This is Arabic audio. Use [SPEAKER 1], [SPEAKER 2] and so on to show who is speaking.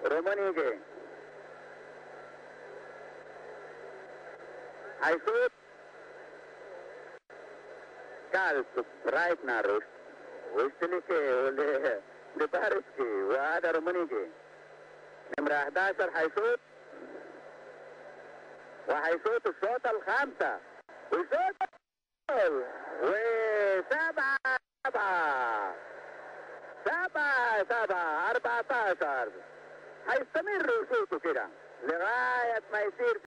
[SPEAKER 1] رومانيجي هيشوط كالس برايتنر وشتليكي لبارسكي، وهذا رومانيجي نمرة 11 هيشوط، وهيشوط الشوطة الخامسة ويشوط وسبعة 14 هيستمر يشوطوا كده لغاية ما يصير